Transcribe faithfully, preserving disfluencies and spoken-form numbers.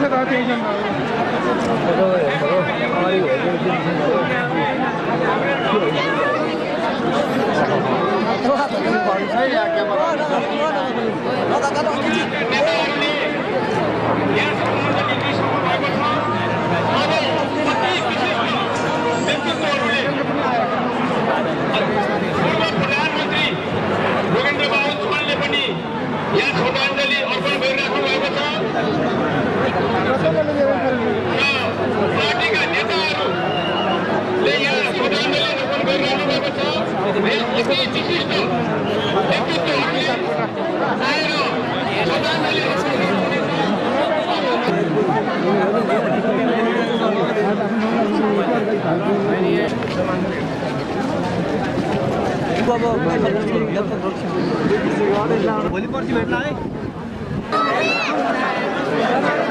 प्रधानमन्त्री योगेन्द्र बहादुर चौहानले पनि यहाँ श्रद्धाञ्जली अर्पण गरिराख्नु भएको छ र पार्टीका नेताहरूले यहाँ श्रद्धाञ्जली अर्पण गरिरहनु भएको छ। अति विशिष्ट व्यक्तित्वहरूले आएर श्रद्धाञ्जली भोलि पर्सि भेट्ला है।